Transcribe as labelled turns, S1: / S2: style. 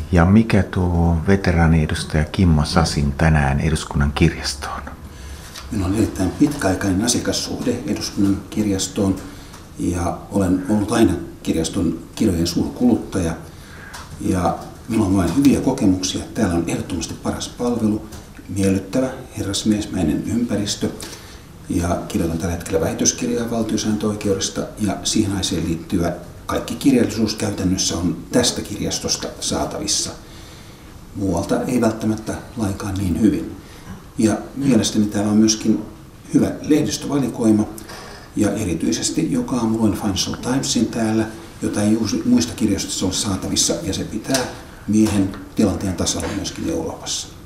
S1: Ja mikä tuo veteraaniedustaja Kimmo Sasin tänään eduskunnan kirjastoon?
S2: Minulla on erittäin pitkäaikainen asiakassuhde eduskunnan kirjastoon ja olen ollut aina kirjaston kirjojen suurkuluttaja. Ja minulla on vain hyviä kokemuksia. Täällä on ehdottomasti paras palvelu, miellyttävä, herrasmiesmäinen ympäristö. Ja kirjoitan tällä hetkellä väitöskirjaa valtiosääntöoikeudesta ja siihen aiheeseen liittyvä kaikki kirjallisuus käytännössä on tästä kirjastosta saatavissa. Muualta ei välttämättä lainkaan niin hyvin. Ja mielestäni täällä on myöskin hyvä lehdistövalikoima ja erityisesti joka aamu luen Financial Timesin täällä, jota ei muista kirjastosta ole saatavissa ja se pitää miehen tilanteen tasalla myöskin Euroopassa.